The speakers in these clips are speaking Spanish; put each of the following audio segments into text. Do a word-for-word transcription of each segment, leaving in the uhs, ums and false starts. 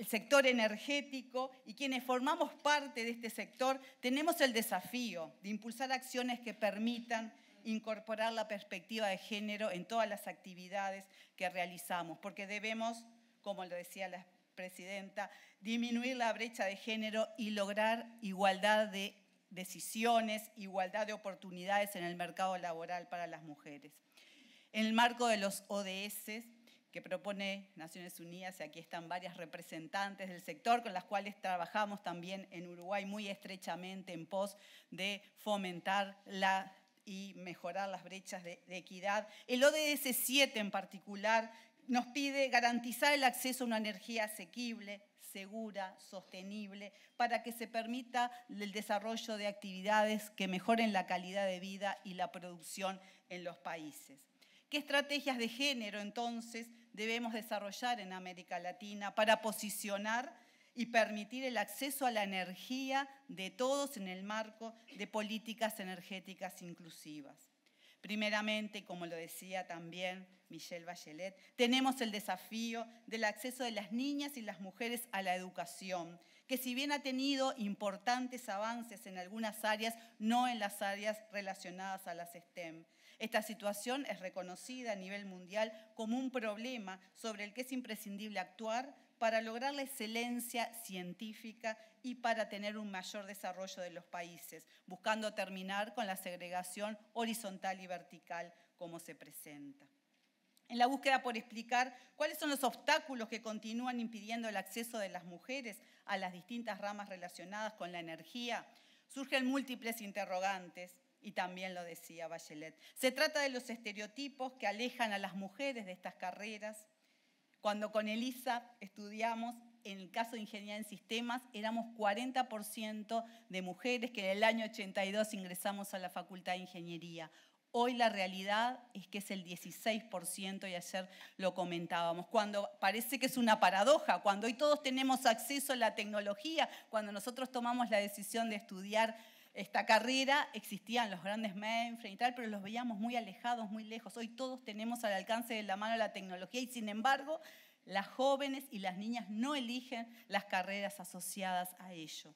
el sector energético y quienes formamos parte de este sector tenemos el desafío de impulsar acciones que permitan incorporar la perspectiva de género en todas las actividades que realizamos, porque debemos, como lo decía la presidenta, disminuir la brecha de género y lograr igualdad de decisiones, igualdad de oportunidades en el mercado laboral para las mujeres. En el marco de los O D S que propone Naciones Unidas, y aquí están varias representantes del sector con las cuales trabajamos también en Uruguay muy estrechamente en pos de fomentar la y mejorar las brechas de, de equidad. El O D S siete en particular nos pide garantizar el acceso a una energía asequible, segura, sostenible, para que se permita el desarrollo de actividades que mejoren la calidad de vida y la producción en los países. ¿Qué estrategias de género, entonces, debemos desarrollar en América Latina para posicionar y permitir el acceso a la energía de todos en el marco de políticas energéticas inclusivas? Primeramente, como lo decía también Michelle Bachelet, tenemos el desafío del acceso de las niñas y las mujeres a la educación, que si bien ha tenido importantes avances en algunas áreas, no en las áreas relacionadas a las STEM. Esta situación es reconocida a nivel mundial como un problema sobre el que es imprescindible actuar para lograr la excelencia científica y para tener un mayor desarrollo de los países, buscando terminar con la segregación horizontal y vertical como se presenta. En la búsqueda por explicar cuáles son los obstáculos que continúan impidiendo el acceso de las mujeres a las distintas ramas relacionadas con la energía, surgen múltiples interrogantes, y también lo decía Bachelet. Se trata de los estereotipos que alejan a las mujeres de estas carreras. Cuando con Elisa estudiamos, en el caso de Ingeniería en Sistemas, éramos cuarenta por ciento de mujeres que en el año ochenta y dos ingresamos a la Facultad de Ingeniería. Hoy la realidad es que es el dieciséis por ciento y ayer lo comentábamos. Cuando parece que es una paradoja, cuando hoy todos tenemos acceso a la tecnología, cuando nosotros tomamos la decisión de estudiar esta carrera, existían los grandes mainframes y tal, pero los veíamos muy alejados, muy lejos. Hoy todos tenemos al alcance de la mano la tecnología y, sin embargo, las jóvenes y las niñas no eligen las carreras asociadas a ello.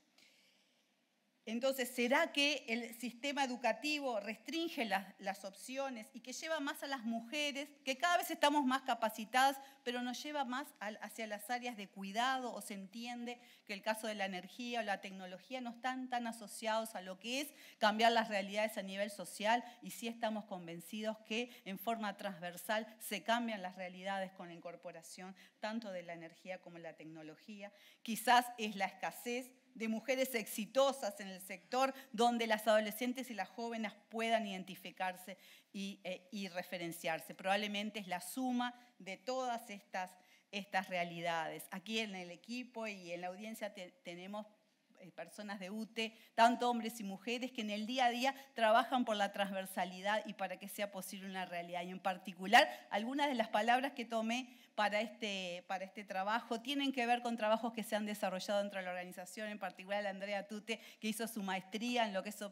Entonces, ¿será que el sistema educativo restringe las, las opciones y que lleva más a las mujeres, que cada vez estamos más capacitadas, pero nos lleva más al, hacia las áreas de cuidado, o se entiende que el caso de la energía o la tecnología no están tan asociados a lo que es cambiar las realidades a nivel social, y sí estamos convencidos que en forma transversal se cambian las realidades con la incorporación tanto de la energía como de la tecnología? Quizás es la escasez de mujeres exitosas en el sector donde las adolescentes y las jóvenes puedan identificarse y, eh, y referenciarse. Probablemente es la suma de todas estas, estas realidades. Aquí en el equipo y en la audiencia te, tenemos personas de U T E, tanto hombres y mujeres, que en el día a día trabajan por la transversalidad y para que sea posible una realidad. Y en particular, algunas de las palabras que tomé para este, para este trabajo tienen que ver con trabajos que se han desarrollado dentro de la organización, en particular la Andrea Tute, que hizo su maestría en lo que es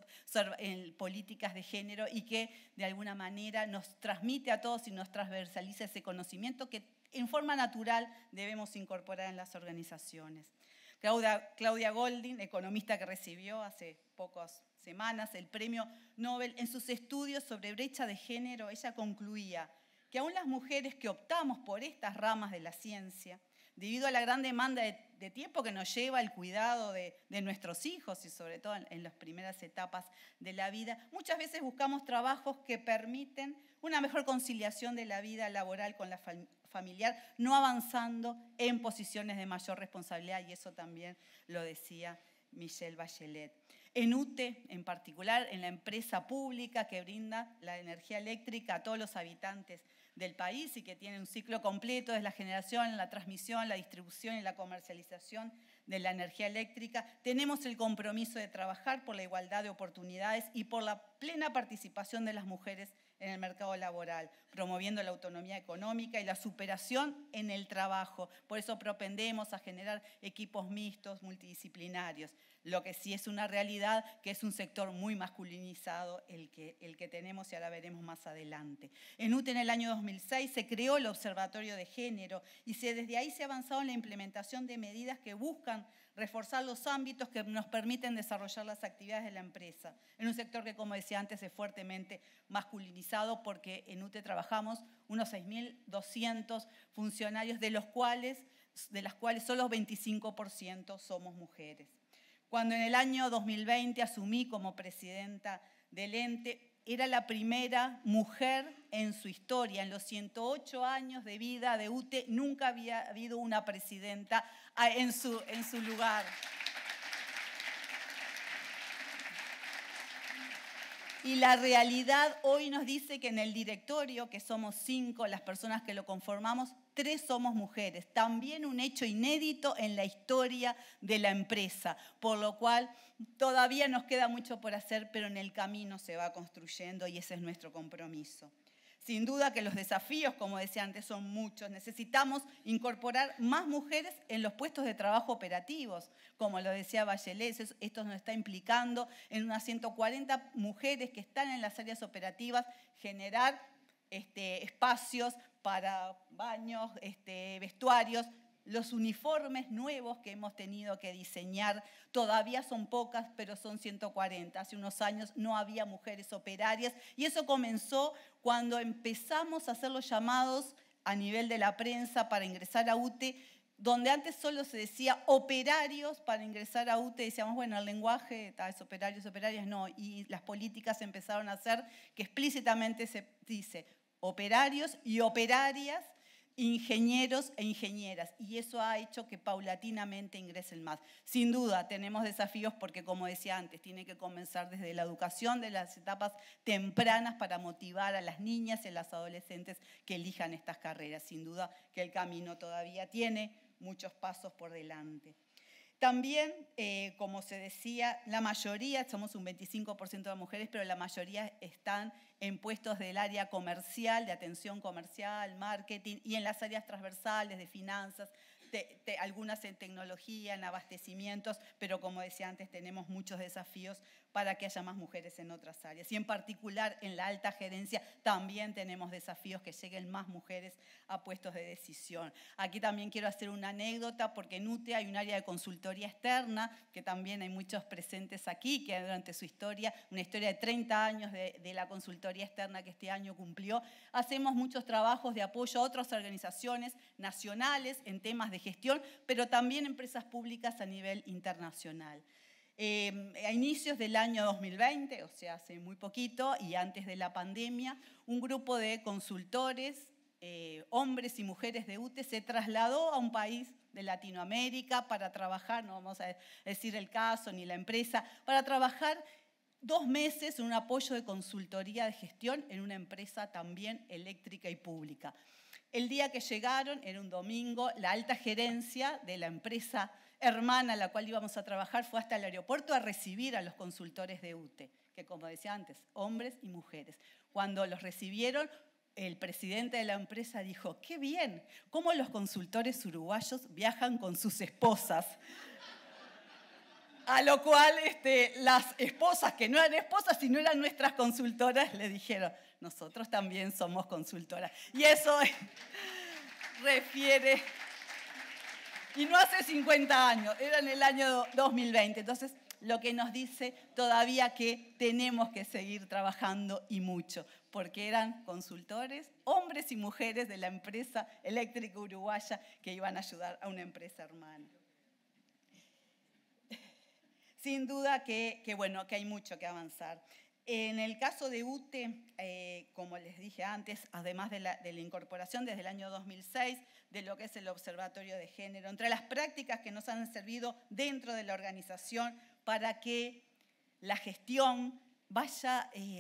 en políticas de género y que de alguna manera nos transmite a todos y nos transversaliza ese conocimiento que en forma natural debemos incorporar en las organizaciones. Claudia, Claudia Goldin, economista que recibió hace pocas semanas el premio Nobel, en sus estudios sobre brecha de género, ella concluía que aún las mujeres que optamos por estas ramas de la ciencia, debido a la gran demanda de, de tiempo que nos lleva el cuidado de, de nuestros hijos y sobre todo en, en las primeras etapas de la vida, muchas veces buscamos trabajos que permiten una mejor conciliación de la vida laboral con la familia, familiar, no avanzando en posiciones de mayor responsabilidad, y eso también lo decía Michelle Bachelet. En U T E, en particular, en la empresa pública que brinda la energía eléctrica a todos los habitantes del país y que tiene un ciclo completo desde la generación, la transmisión, la distribución y la comercialización de la energía eléctrica, tenemos el compromiso de trabajar por la igualdad de oportunidades y por la plena participación de las mujeres en el mercado laboral, promoviendo la autonomía económica y la superación en el trabajo. Por eso propendemos a generar equipos mixtos, multidisciplinarios. Lo que sí es una realidad que es un sector muy masculinizado el que, el que tenemos y ahora veremos más adelante. En U T E en el año dos mil seis se creó el Observatorio de Género y se, desde ahí se ha avanzado en la implementación de medidas que buscan reforzar los ámbitos que nos permiten desarrollar las actividades de la empresa, en un sector que, como decía antes, es fuertemente masculinizado porque en U T E trabajamos unos seis mil doscientos funcionarios, de los cuales, de las cuales solo veinticinco por ciento somos mujeres. Cuando en el año dos mil veinte asumí como presidenta del ente, era la primera mujer en su historia. En los ciento ocho años de vida de U T E nunca había habido una presidenta en su, en su lugar. Y la realidad hoy nos dice que en el directorio, que somos cinco las personas que lo conformamos, tres somos mujeres. También un hecho inédito en la historia de la empresa, por lo cual todavía nos queda mucho por hacer, pero en el camino se va construyendo y ese es nuestro compromiso. Sin duda que los desafíos, como decía antes, son muchos. Necesitamos incorporar más mujeres en los puestos de trabajo operativos. Como lo decía Bachelet, esto nos está implicando en unas ciento cuarenta mujeres que están en las áreas operativas, generar este, espacios para baños, este, vestuarios. Los uniformes nuevos que hemos tenido que diseñar todavía son pocas, pero son ciento cuarenta. Hace unos años no había mujeres operarias y eso comenzó cuando empezamos a hacer los llamados a nivel de la prensa para ingresar a U T E, donde antes solo se decía operarios para ingresar a U T E. Decíamos, bueno, el lenguaje es operarios, operarias, no. Y las políticas empezaron a hacer que explícitamente se dice operarios y operarias, ingenieros e ingenieras, y eso ha hecho que paulatinamente ingresen más. Sin duda tenemos desafíos porque, como decía antes, tiene que comenzar desde la educación, de las etapas tempranas para motivar a las niñas y a las adolescentes que elijan estas carreras. Sin duda que el camino todavía tiene muchos pasos por delante. También, eh, como se decía, la mayoría, somos un veinticinco por ciento de mujeres, pero la mayoría están en puestos del área comercial, de atención comercial, marketing, y en las áreas transversales de finanzas, te, te, algunas en tecnología, en abastecimientos, pero como decía antes, tenemos muchos desafíos para que haya más mujeres en otras áreas. Y en particular en la alta gerencia también tenemos desafíos que lleguen más mujeres a puestos de decisión. Aquí también quiero hacer una anécdota porque en U T E hay un área de consultoría externa, que también hay muchos presentes aquí, que durante su historia, una historia de treinta años de, de la consultoría externa que este año cumplió, hacemos muchos trabajos de apoyo a otras organizaciones nacionales en temas de gestión, pero también empresas públicas a nivel internacional. Eh, a inicios del año dos mil veinte, o sea, hace muy poquito y antes de la pandemia, un grupo de consultores, eh, hombres y mujeres de U T E, se trasladó a un país de Latinoamérica para trabajar, no vamos a decir el caso ni la empresa, para trabajar dos meses en un apoyo de consultoría de gestión en una empresa también eléctrica y pública. El día que llegaron, era un domingo, la alta gerencia de la empresa hermana a la cual íbamos a trabajar fue hasta el aeropuerto a recibir a los consultores de U T E, que como decía antes, hombres y mujeres. Cuando los recibieron, el presidente de la empresa dijo, qué bien, cómo los consultores uruguayos viajan con sus esposas. A lo cual este, las esposas, que no eran esposas, sino eran nuestras consultoras, le dijeron, nosotros también somos consultoras. Y eso refiere, y no hace cincuenta años, era en el año dos mil veinte. Entonces, lo que nos dice todavía que tenemos que seguir trabajando y mucho, porque eran consultores, hombres y mujeres de la empresa eléctrica uruguaya que iban a ayudar a una empresa hermana. Sin duda que, que, bueno, que hay mucho que avanzar. En el caso de U T E, eh, como les dije antes, además de la, de la incorporación desde el año dos mil seis de lo que es el Observatorio de Género, entre las prácticas que nos han servido dentro de la organización para que la gestión vaya eh,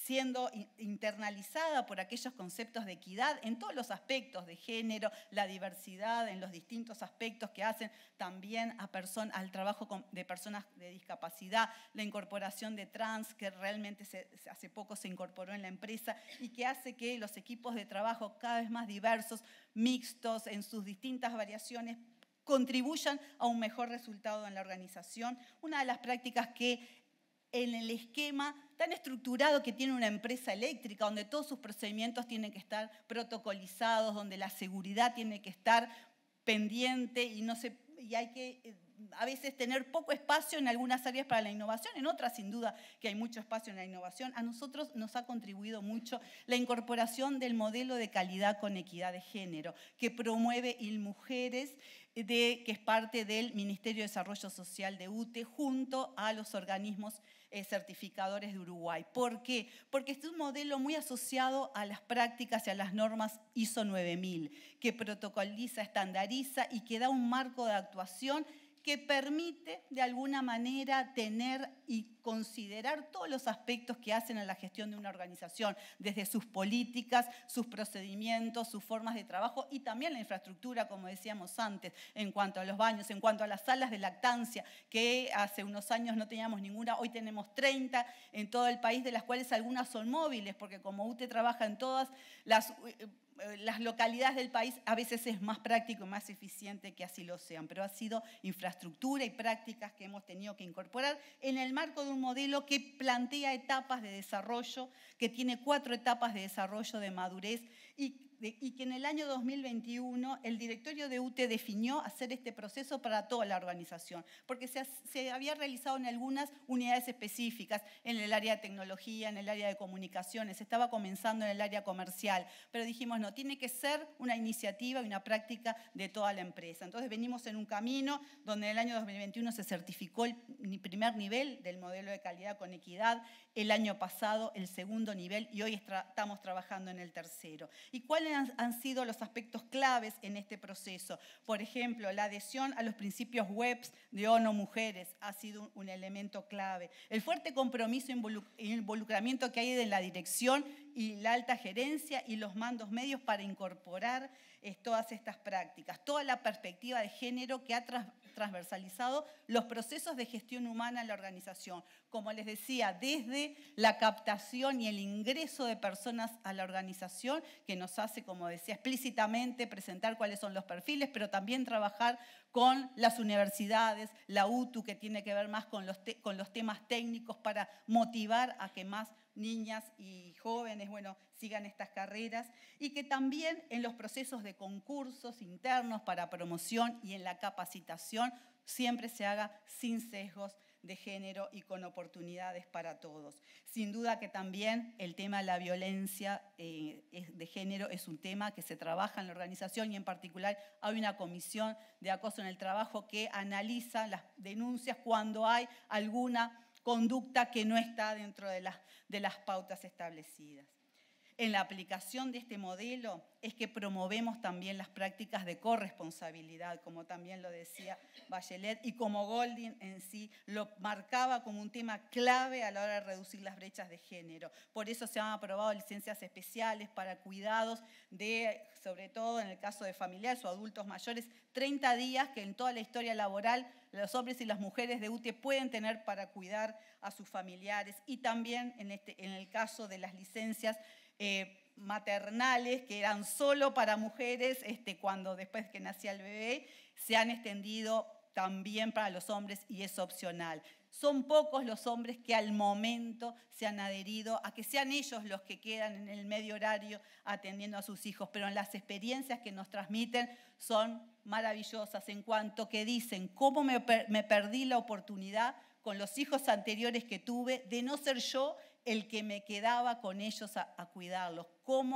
siendo internalizada por aquellos conceptos de equidad en todos los aspectos de género, la diversidad en los distintos aspectos que hacen también a person- al trabajo de personas de discapacidad, la incorporación de trans, que realmente se, hace poco se incorporó en la empresa y que hace que los equipos de trabajo cada vez más diversos, mixtos en sus distintas variaciones, contribuyan a un mejor resultado en la organización. Una de las prácticas que en el esquema tan estructurado que tiene una empresa eléctrica, donde todos sus procedimientos tienen que estar protocolizados, donde la seguridad tiene que estar pendiente y, no se, y hay que a veces tener poco espacio en algunas áreas para la innovación, en otras sin duda que hay mucho espacio en la innovación. A nosotros nos ha contribuido mucho la incorporación del modelo de calidad con equidad de género, que promueve ILMujeres, de, que es parte del Ministerio de Desarrollo Social de U T E, junto a los organismos eh, certificadores de Uruguay. ¿Por qué? Porque este es un modelo muy asociado a las prácticas y a las normas I S O nueve mil, que protocoliza, estandariza y que da un marco de actuación que permite de alguna manera tener y considerar todos los aspectos que hacen a la gestión de una organización, desde sus políticas, sus procedimientos, sus formas de trabajo y también la infraestructura, como decíamos antes, en cuanto a los baños, en cuanto a las salas de lactancia, que hace unos años no teníamos ninguna, hoy tenemos treinta en todo el país, de las cuales algunas son móviles, porque como U T E trabaja en todas las... las localidades del país, a veces es más práctico y más eficiente que así lo sean, pero ha sido infraestructura y prácticas que hemos tenido que incorporar en el marco de un modelo que plantea etapas de desarrollo, que tiene cuatro etapas de desarrollo de madurez y, de, y que en el año dos mil veintiuno el directorio de U T E definió hacer este proceso para toda la organización, porque se, se había realizado en algunas unidades específicas, en el área de tecnología, en el área de comunicaciones, estaba comenzando en el área comercial, pero dijimos, no, tiene que ser una iniciativa y una práctica de toda la empresa. Entonces venimos en un camino donde en el año dos mil veintiuno se certificó el primer nivel del modelo de calidad con equidad, el año pasado el segundo nivel y hoy estamos trabajando en el tercero. ¿Y cuáles han sido los aspectos claves en este proceso? Por ejemplo, la adhesión a los principios webs de ONU Mujeres ha sido un elemento clave. El fuerte compromiso e involucramiento que hay de la dirección y la alta gerencia y los mandos medios para incorporar eh, todas estas prácticas. Toda la perspectiva de género que ha tras, transversalizado los procesos de gestión humana en la organización. Como les decía, desde la captación y el ingreso de personas a la organización, que nos hace, como decía, explícitamente presentar cuáles son los perfiles, pero también trabajar con las universidades, la U T U, que tiene que ver más con los, te, con los temas técnicos para motivar a que más niñas y jóvenes, bueno, sigan estas carreras, y que también en los procesos de concursos internos para promoción y en la capacitación siempre se haga sin sesgos de género y con oportunidades para todos. Sin duda que también el tema de la violencia eh, de género es un tema que se trabaja en la organización y en particular hay una comisión de acoso en el trabajo que analiza las denuncias cuando hay alguna conducta que no está dentro de las, de las pautas establecidas. En la aplicación de este modelo es que promovemos también las prácticas de corresponsabilidad, como también lo decía Bachelet, y como Goldin en sí lo marcaba como un tema clave a la hora de reducir las brechas de género. Por eso se han aprobado licencias especiales para cuidados de, sobre todo en el caso de familiares o adultos mayores, treinta días que en toda la historia laboral los hombres y las mujeres de U T E pueden tener para cuidar a sus familiares, y también en, este, en el caso de las licencias Eh, maternales que eran solo para mujeres, este, cuando después que nacía el bebé, se han extendido también para los hombres y es opcional. Son pocos los hombres que al momento se han adherido a que sean ellos los que quedan en el medio horario atendiendo a sus hijos, pero en las experiencias que nos transmiten son maravillosas en cuanto que dicen cómo me, per- me perdí la oportunidad con los hijos anteriores que tuve de no ser yo el que me quedaba con ellos a, a cuidarlos, cómo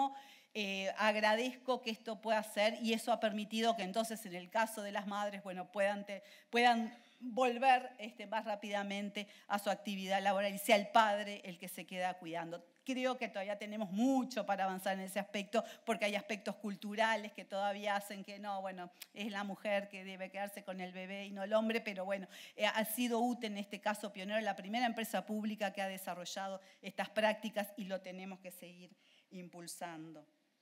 Eh, agradezco que esto pueda ser y eso ha permitido que entonces en el caso de las madres, bueno, puedan, te, puedan volver este, más rápidamente a su actividad laboral y sea el padre el que se queda cuidando. Creo que todavía tenemos mucho para avanzar en ese aspecto porque hay aspectos culturales que todavía hacen que no, bueno, es la mujer que debe quedarse con el bebé y no el hombre, pero bueno, eh, ha sido útil en este caso pionero, la primera empresa pública que ha desarrollado estas prácticas y lo tenemos que seguir impulsando.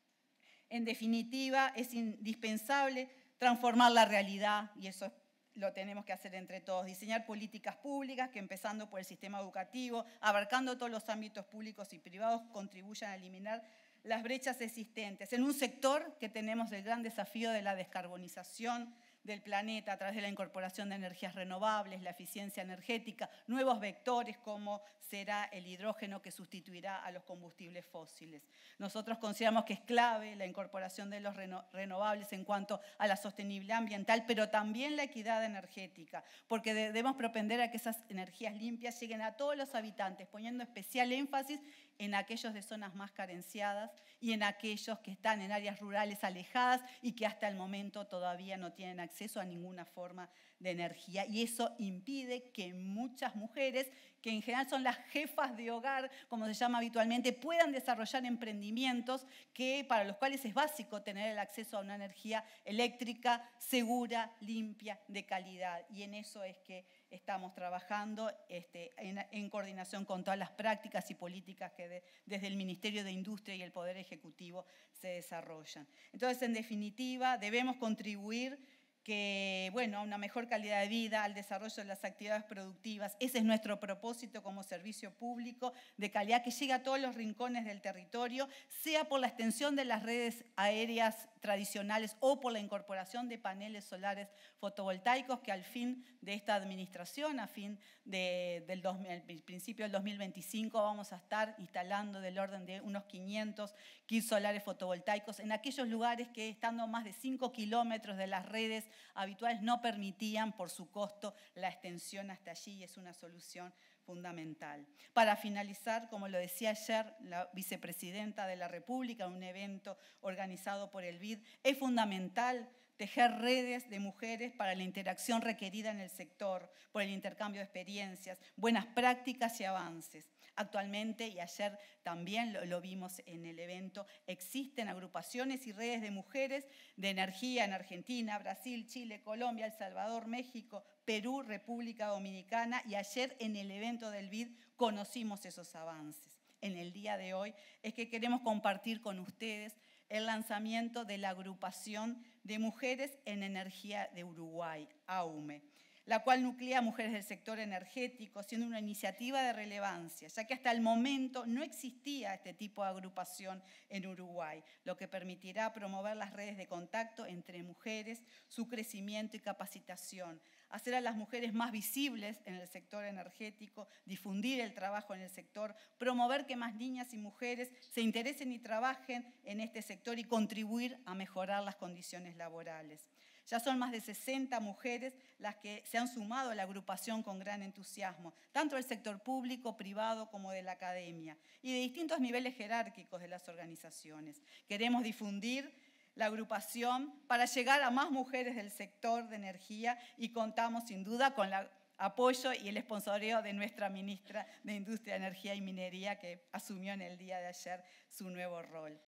En definitiva, es indispensable transformar la realidad y eso lo tenemos que hacer entre todos, diseñar políticas públicas que empezando por el sistema educativo, abarcando todos los ámbitos públicos y privados, contribuyan a eliminar las brechas existentes. En un sector que tenemos el gran desafío de la descarbonización del planeta a través de la incorporación de energías renovables, la eficiencia energética, nuevos vectores como será el hidrógeno que sustituirá a los combustibles fósiles. Nosotros consideramos que es clave la incorporación de los renovables en cuanto a la sostenibilidad ambiental, pero también la equidad energética, porque debemos propender a que esas energías limpias lleguen a todos los habitantes, poniendo especial énfasis en aquellos de zonas más carenciadas y en aquellos que están en áreas rurales alejadas y que hasta el momento todavía no tienen acceso a ninguna forma de energía. Y eso impide que muchas mujeres, que en general son las jefas de hogar, como se llama habitualmente, puedan desarrollar emprendimientos que, para los cuales es básico tener el acceso a una energía eléctrica segura, limpia, de calidad. Y en eso es que estamos trabajando este, en, en coordinación con todas las prácticas y políticas que de, desde el Ministerio de Industria y el Poder Ejecutivo se desarrollan. Entonces, en definitiva, debemos contribuir que, bueno, a una mejor calidad de vida, al desarrollo de las actividades productivas. Ese es nuestro propósito como servicio público de calidad que llega a todos los rincones del territorio, sea por la extensión de las redes aéreas tradicionales o por la incorporación de paneles solares fotovoltaicos que al fin de esta administración, a fin de, del dos mil, al principio del dos mil veinticinco, vamos a estar instalando del orden de unos quinientos kits solares fotovoltaicos en aquellos lugares que, estando a más de cinco kilómetros de las redes habituales, no permitían por su costo la extensión hasta allí y es una solución fundamental. Para finalizar, como lo decía ayer la vicepresidenta de la República en un evento organizado por el B I D, es fundamental tejer redes de mujeres para la interacción requerida en el sector, por el intercambio de experiencias, buenas prácticas y avances. Actualmente, y ayer también lo, lo vimos en el evento, existen agrupaciones y redes de mujeres de energía en Argentina, Brasil, Chile, Colombia, El Salvador, México, Perú, República Dominicana, y ayer en el evento del B I D conocimos esos avances. En el día de hoy es que queremos compartir con ustedes el lanzamiento de la Agrupación de Mujeres en Energía de Uruguay, AUME, la cual nuclea a mujeres del sector energético, siendo una iniciativa de relevancia, ya que hasta el momento no existía este tipo de agrupación en Uruguay, lo que permitirá promover las redes de contacto entre mujeres, su crecimiento y capacitación, hacer a las mujeres más visibles en el sector energético, difundir el trabajo en el sector, promover que más niñas y mujeres se interesen y trabajen en este sector y contribuir a mejorar las condiciones laborales. Ya son más de sesenta mujeres las que se han sumado a la agrupación con gran entusiasmo, tanto del sector público, privado, como de la academia, y de distintos niveles jerárquicos de las organizaciones. Queremos difundir la agrupación para llegar a más mujeres del sector de energía y contamos sin duda con el apoyo y el sponsoreo de nuestra ministra de Industria, Energía y Minería, que asumió en el día de ayer su nuevo rol.